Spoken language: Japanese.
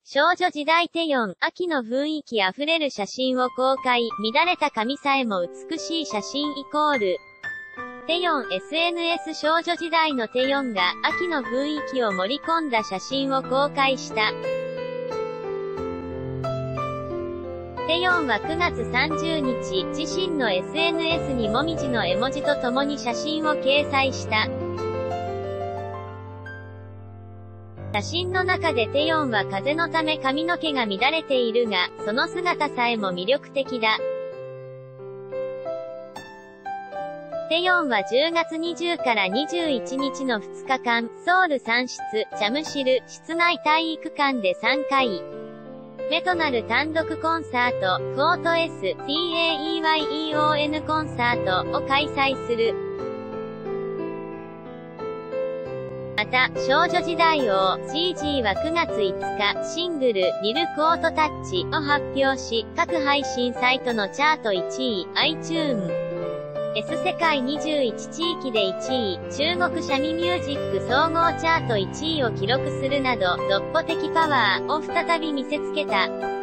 少女時代テヨン、秋の雰囲気あふれる写真を公開、乱れた髪さえも美しい写真イコール。テヨン SNS 少女時代のテヨンが秋の雰囲気を盛り込んだ写真を公開した。テヨンは9月30日、自身の SNS にもみじの絵文字とともに写真を掲載した。写真の中でテヨンは風のため髪の毛が乱れているが、その姿さえも魅力的だ。テヨンは10月20から21日の2日間、ソウル産出、チャムシル、室内体育館で3回目となる単独コンサート、フォート S、TAEYEON コンサートを開催する。また、少女時代王、ジージーは9月5日、シングル、リルコートタッチを発表し、各配信サイトのチャート1位、iTunes、S 世界21地域で1位、中国シャミミュージック総合チャート1位を記録するなど、独歩的パワーを再び見せつけた。